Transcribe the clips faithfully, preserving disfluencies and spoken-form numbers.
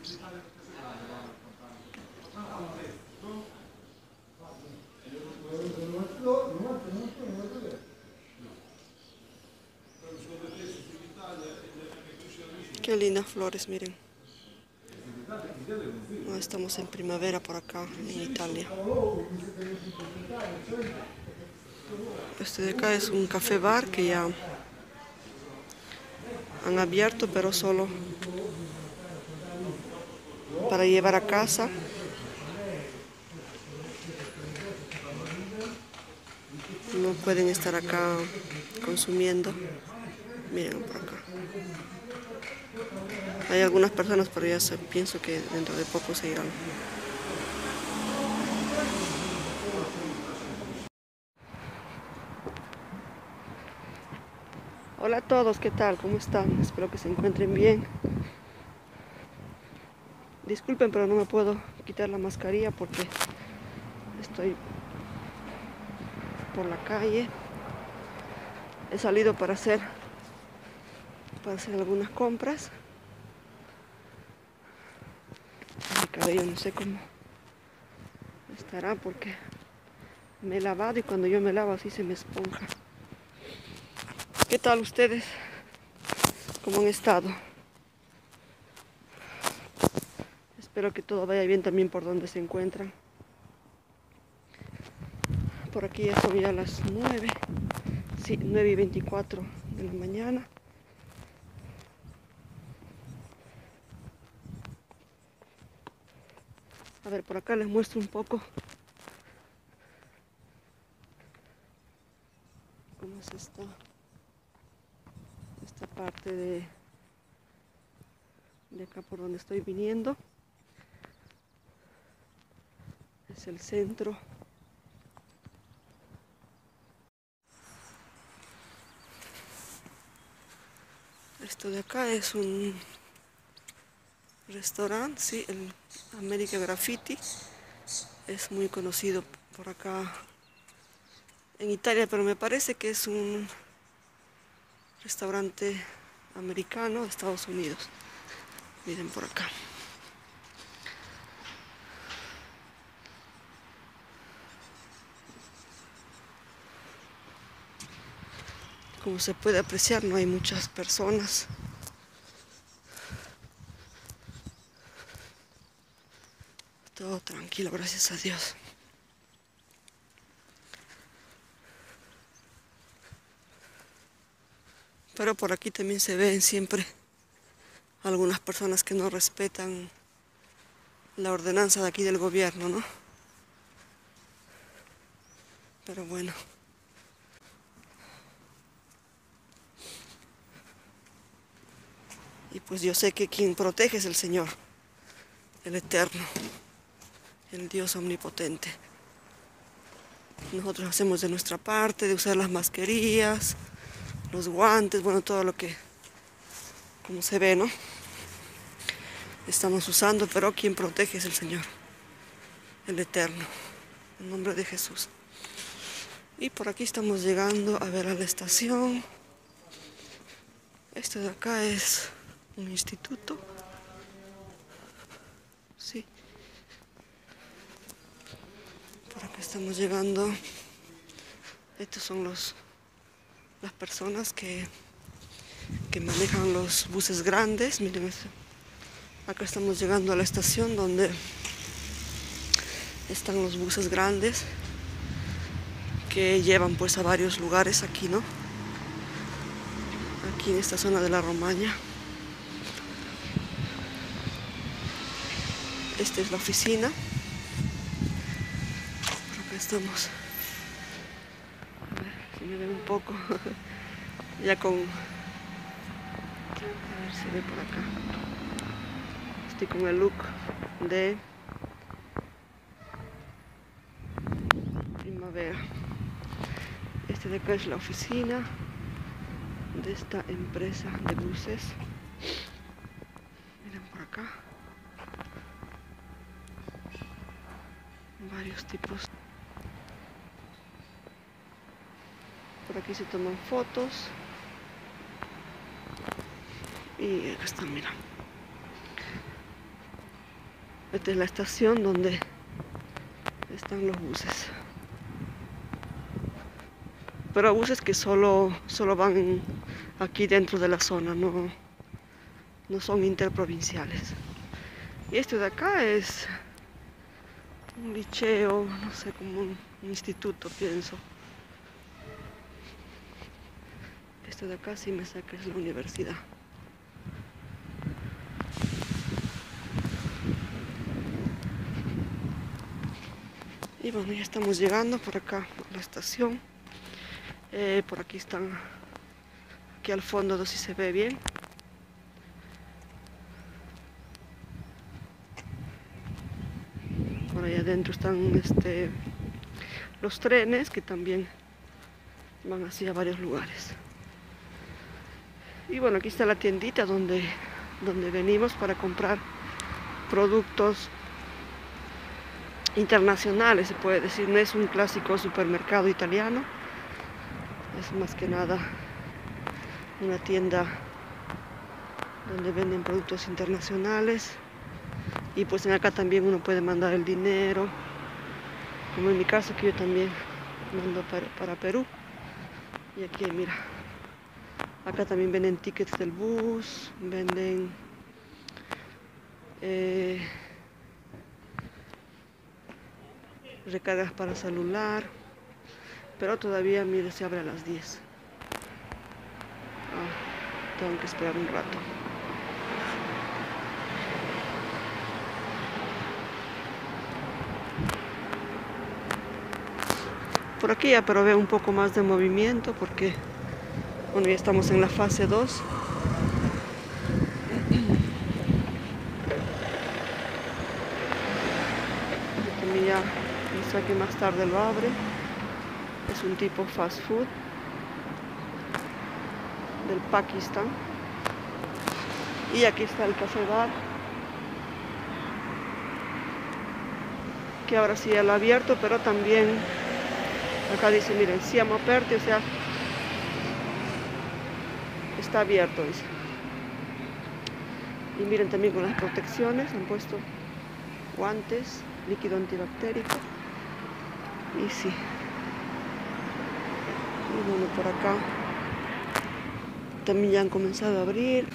Qué lindas flores, miren. No, estamos en primavera por acá, en Italia. Este de acá es un café bar que ya han abierto, pero solo para llevar a casa. No pueden estar acá consumiendo. Miren por acá. Hay algunas personas, pero ya se, pienso que dentro de poco se irán. Hola a todos, ¿qué tal? ¿Cómo están? Espero que se encuentren bien. Disculpen, pero no me puedo quitar la mascarilla porque estoy por la calle. He salido para hacer, para hacer algunas compras. Mi cabello no sé cómo estará porque me he lavado y cuando yo me lavo así se me esponja. ¿Qué tal ustedes? ¿Cómo han estado? Espero que todo vaya bien también por donde se encuentran. Por aquí ya son ya las nueve, sí, nueve y veinticuatro de la mañana. A ver, por acá les muestro un poco cómo es esta, esta parte de, de acá por donde estoy viniendo. Es el centro. Esto de acá es un restaurante, sí, el America Graffiti. Es muy conocido por acá en Italia, pero me parece que es un restaurante americano de Estados Unidos. Miren por acá. Como se puede apreciar, no hay muchas personas. Todo tranquilo, gracias a Dios. Pero por aquí también se ven siempre algunas personas que no respetan la ordenanza de aquí del gobierno, ¿no? Pero bueno. Y pues yo sé que quien protege es el Señor, el Eterno, el Dios omnipotente. Nosotros hacemos de nuestra parte, de usar las mascarillas, los guantes, bueno, todo lo que, como se ve, ¿no? Estamos usando, pero quien protege es el Señor, el Eterno, en nombre de Jesús. Y por aquí estamos llegando a ver a la estación. Esto de acá es un instituto. Sí. Por acá estamos llegando. Estos son los las personas que, que manejan los buses grandes. Miren eso. Acá estamos llegando a la estación donde están los buses grandes que llevan pues a varios lugares aquí, ¿no? Aquí en esta zona de la Romaña. Esta es la oficina. Por acá estamos. A ver si me ven un poco. Ya con... A ver si ve por acá. Estoy con el look de primavera. Este de acá es la oficina de esta empresa de buses. Miren por acá. Varios tipos. Por aquí se toman fotos. Y acá están, mira. Esta es la estación donde están los buses. Pero buses que solo, solo van aquí dentro de la zona, no, no son interprovinciales. Y este de acá es un liceo, no sé, como un, un instituto, pienso. Este de acá sí me sé que es la universidad. Y bueno, ya estamos llegando por acá a la estación. Eh, por aquí están, aquí al fondo, no sé si se ve bien. Por ahí adentro están este, los trenes que también van hacia varios lugares. Y bueno, aquí está la tiendita donde, donde venimos para comprar productos internacionales, se puede decir. No es un clásico supermercado italiano, es más que nada una tienda donde venden productos internacionales. Y pues en acá también uno puede mandar el dinero, como en mi caso, que yo también mando para, para Perú. Y aquí mira, acá también venden tickets del bus, venden eh, recargas para celular, pero todavía, mire, se abre a las diez. Ah, tengo que esperar un rato. Por aquí ya, pero veo un poco más de movimiento porque, bueno, ya estamos en la fase dos. También ya, no sé, que más tarde lo abre. Es un tipo fast food del Pakistán. Y aquí está el café bar, que ahora sí ya lo ha abierto, pero también acá dice, miren, siamo aperti, o sea, está abierto, dice. Y miren, también con las protecciones han puesto guantes, líquido antibactérico. Y sí. Y bueno, por acá también ya han comenzado a abrir.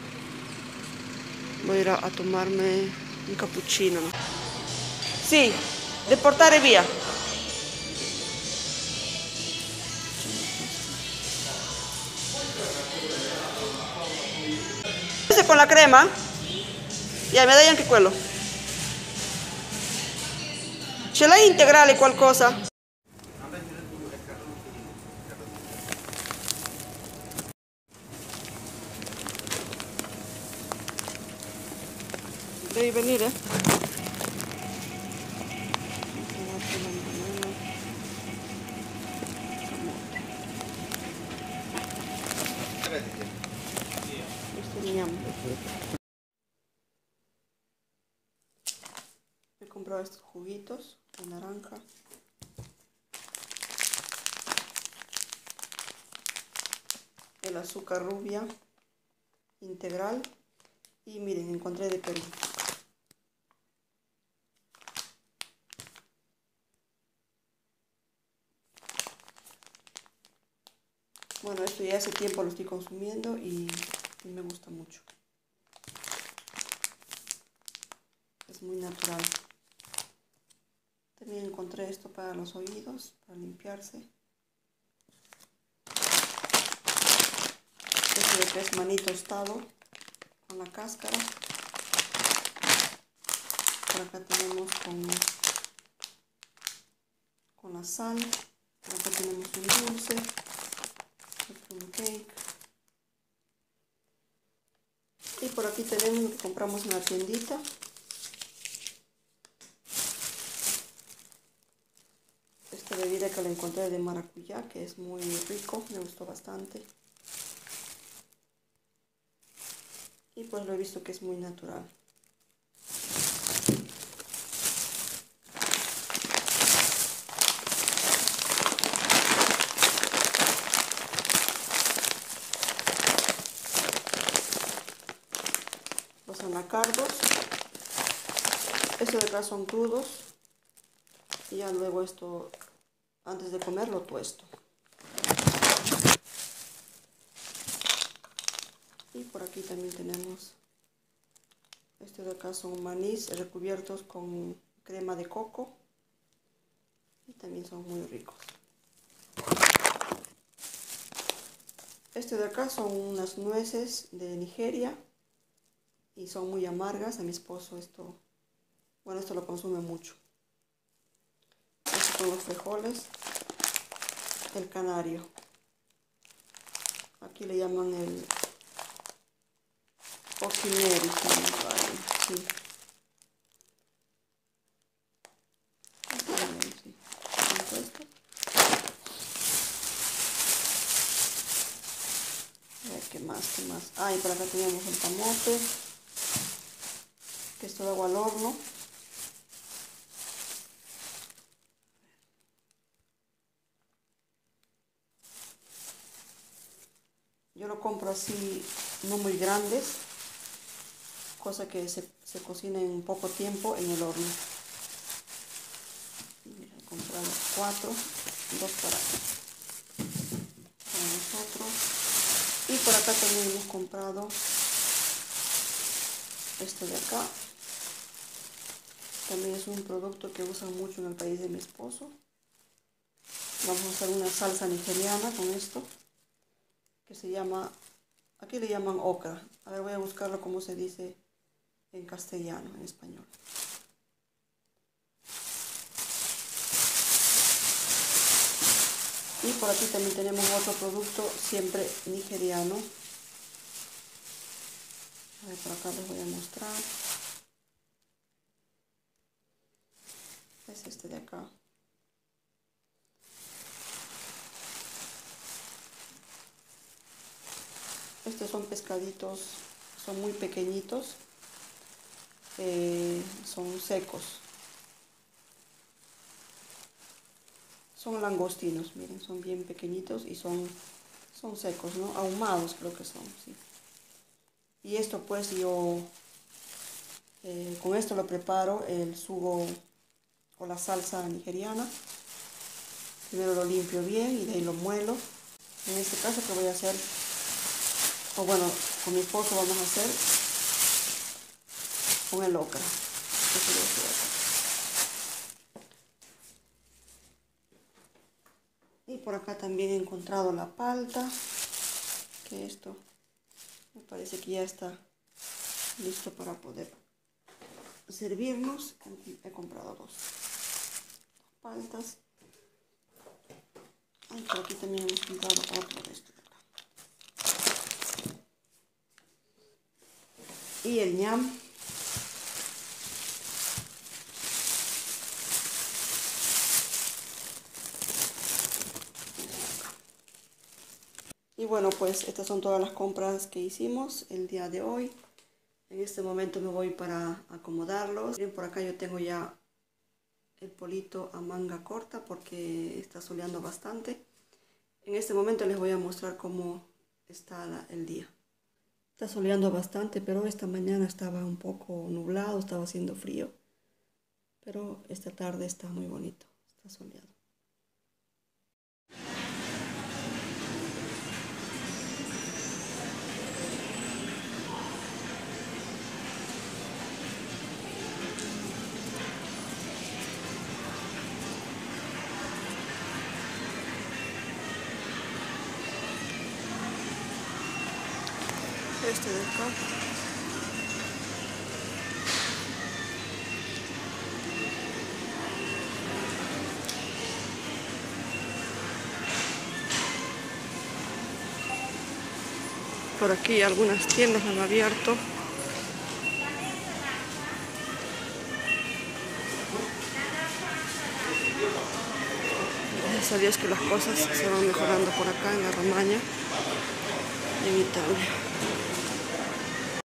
Voy a ir a, a tomarme un cappuccino, ¿no? Sí, de portare via. Ese con la crema. Ya, me da anche quello. Ce l'hai integrale qualcosa? Devi venire? He comprado estos juguitos de naranja. El azúcar rubia integral. Y miren, encontré de Perú. Bueno, esto ya hace tiempo lo estoy consumiendo y, y me gusta mucho. Es muy natural. También encontré esto para los oídos, para limpiarse. Este de que es maní tostado con la cáscara. Por acá tenemos con, con la sal. Por acá tenemos un dulce. Un cake. Y por aquí tenemos lo que compramos en la tiendita. Esta bebida que la encontré de maracuyá, que es muy rico, me gustó bastante. Y pues lo he visto que es muy natural. Los anacardos. Estos de acá son crudos y ya luego esto, antes de comer, lo tuesto. Y por aquí también tenemos, estos de acá son manís recubiertos con crema de coco y también son muy ricos. Estos de acá son unas nueces de Nigeria y son muy amargas. A mi esposo esto, bueno, esto lo consume mucho. Estos son los frijoles, el canario. Aquí le llaman el Oxineri, sí. Sí. A ver, ¿qué más? ¿Qué más? Ah, y por acá tenemos el camote, que esto lo hago al horno. Yo lo compro así, no muy grandes, cosa que se, se cocina en poco tiempo en el horno. Mira, he comprado cuatro, dos para, para nosotros. Y por acá también hemos comprado esto de acá. También es un producto que usan mucho en el país de mi esposo. Vamos a hacer una salsa nigeriana con esto, que se llama, aquí le llaman okra. A ver, voy a buscarlo como se dice en castellano, en español. Y por aquí también tenemos otro producto, siempre nigeriano. A ver, por acá les voy a mostrar. Es este de acá. Estos son pescaditos, son muy pequeñitos, eh, son secos. Son langostinos, miren, son bien pequeñitos y son, son secos, ¿no? Ahumados creo que son, sí. Y esto pues yo, eh, con esto lo preparo el sugo o la salsa nigeriana. Primero lo limpio bien y de ahí lo muelo. En este caso que voy a hacer, o bueno, con mi esposo vamos a hacer con el okra. Eso lo voy a hacer. Y por acá también he encontrado la palta, que esto me parece que ya está listo para poder servirnos. He comprado dos paltas. Ay, por aquí también hemos comprado otro de este de acá. Y el ñam. Y bueno, pues estas son todas las compras que hicimos el día de hoy. En este momento me voy para acomodarlos. Bien, por acá yo tengo ya el polito a manga corta porque está soleando bastante. En este momento les voy a mostrar cómo está la, el día. Está soleando bastante, pero esta mañana estaba un poco nublado, estaba haciendo frío. Pero esta tarde está muy bonito, está soleado. Este de acá. Por aquí algunas tiendas han abierto. Gracias a Dios que las cosas se van mejorando por acá en la Romaña y en Italia.